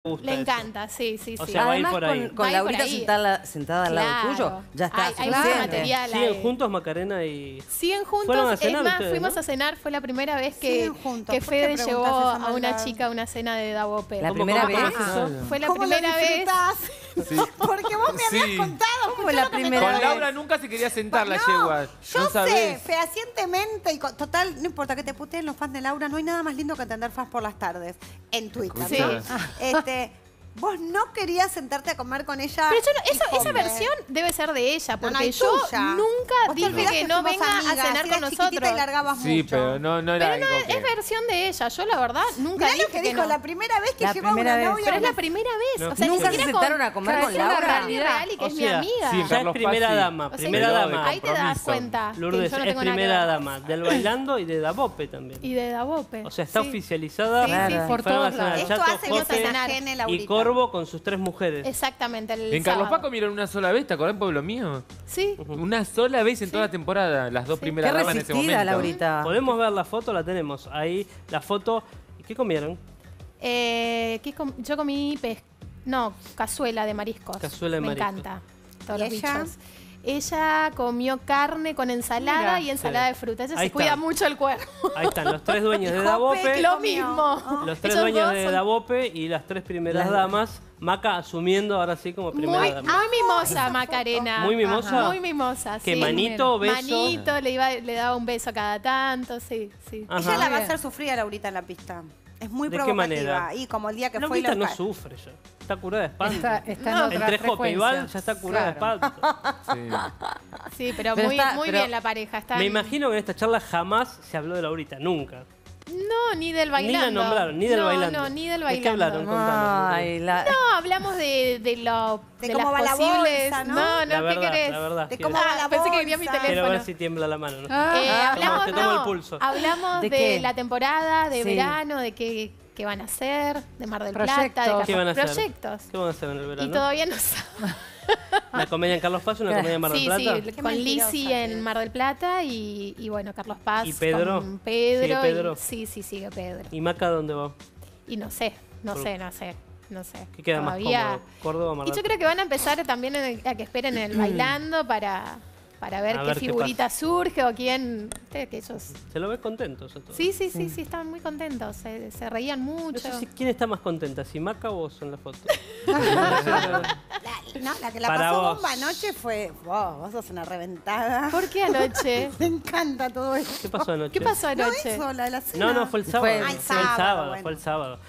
gusta Le eso. encanta, sí. O sea, va a ir Además, por ahí. con Va a ir por Laurita ahí. sentada al lado tuyo, ya está Hay mucho suficiente. material. ¿Siguen juntos Macarena y...? Siguen juntos, ¿Fueron a es cenar más, ustedes, fuimos no? a cenar, fue la primera vez que Siguen juntos. que ¿Por qué Fede llevó preguntas esa a una maldad? chica a una cena de Dabope. ¿La primera vez? Ajá. Fue la ¿Cómo lo primera vez. disfrutás? Sí. Porque vos me habías Sí. contado. ¿Cómo escuchá la lo que me primera Con vez? Laura nunca se quería sentar la No, yegua. yo ¿No sé, sabés? fehacientemente, y total, no importa que te puteen los fans de Laura, no hay nada más lindo que atender fans por las tardes en Twitter, Sí. ¿no? Vos no querías sentarte a comer con ella. Pero yo no- y esa comer. versión debe ser de ella, No, no, porque y yo tuya. nunca Vos te dije olvidás que no fuimos venga amigas, a cenar eras con chiquitita nosotros. y largabas Sí, mucho. pero no era Pero algo no, que... es versión de ella. Yo la verdad nunca Mirá dije lo que dijo, no. la primera vez que La llevó a primera una vez. novia. Pero es la primera vez. No. O sea, ni ¿Nunca se siquiera sentaron a comer con es una Laura? Rani Real y que O es mi sea, amiga. sí, Ya es Carlos primera Pazzi dama, es primera el grado de dama. Ahí te das compromiso. cuenta. Lourdes que yo no es tengo nada que primera ver. dama del bailando y de Dabope también. Y de Dabope. O sea, está Sí. oficializada. Sí, Claro. sí, por Fueron a todos cenar lados. Esto Chato, hace que Jote se enajene y Laurita. Corvo con sus 3 mujeres. Exactamente, el En Carlos sábado. Paco vieron una sola vez, ¿te acordás, Pueblo Mío? Sí. Una sola vez en toda la temporada, las dos Qué primeras damas en ese momento. resistida, Laurita. ¿Podemos ver la foto? La tenemos. Ahí la foto. ¿Y qué comieron? Yo comí cazuela de mariscos. Cazuela de Me mariscos. encanta. Todos ¿Y los ella? bichos. Ella comió carne con ensalada Mira. y ensalada Sí. de fruta. Ella Ahí se cuida está. mucho el cuerpo. Ahí están los 3 dueños de Jope, Dabope. Lo comió. mismo. Los 3 Ellos dueños dos de son Dabope y las 3 primeras Las- damas. Maca asumiendo ahora sí como primera Muy, dama. muy mimosa, Macarena. ¿Muy mimosa? Ajá. Muy mimosa, ¿Qué, sí. manito, beso? Manito, le daba un beso cada tanto, sí. Ajá. Ella la va a Bien. hacer sufrir a Laurita en la pista. Es muy ¿De qué provocativa. manera? Y como el día que fue Laurita no local. sufre ya. Está curada de espanto. Está en otra Entre Jope y Val frecuencia. ya está curada Claro. de espanto. Sí. Sí, pero, Pero muy, está- muy pero- bien la pareja. Están- Me imagino que en esta charla jamás se habló de Laurita. Nunca. No, ni del Ni bailando. la nombraron, ni del no, bailando. No, ni del ¿De qué bailando. hablaron? Contanos. Ay, la... No, hablamos de De cómo va las la posibles. bolsa, ¿no? No, La ¿qué verdad, querés? la verdad. De quiero- cómo va la Pensé que quería mi bolsa. teléfono. Quiero ver si tiembla la mano. ¿no? Hablamos, te tomo el no, pulso. hablamos ¿De de, qué? la temporada, de Sí. verano, de qué van a hacer, de Mar del Proyectos. Plata, de ¿Qué van a hacer? proyectos. ¿Qué van a hacer en el verano? Y todavía no sabe. ¿Una comedia en Carlos Paz y una comedia en Mar del Sí, Plata? sí, Qué con mentirosa Lizzy que en es. Mar del Plata y bueno, Carlos Paz. ¿Y Pedro? Con Pedro. ¿Sigue Pedro? Sí, sigue Pedro. ¿Y Maca dónde va? Y no sé. Por- No sé. ¿Qué queda más Todavía- cómodo? ¿Córdoba o Mar Y del yo creo que van a empezar también a que esperen el bailando para ver A qué ver qué figurita surge o quién. Que ellos. Se lo ve contentos a todos. Sí, estaban muy contentos. Se reían No mucho. sé si quién está más contenta, si Maca o vos en la foto. La que la Para pasó vos. bomba anoche fue... Vos sos una reventada. ¿Por qué anoche? Me encanta todo esto. ¿Qué pasó anoche? ¿Qué pasó No anoche? eso, la de la cena. No, fue el sábado. Fue- Ah, el Fue el sábado, sábado, bueno. fue el sábado.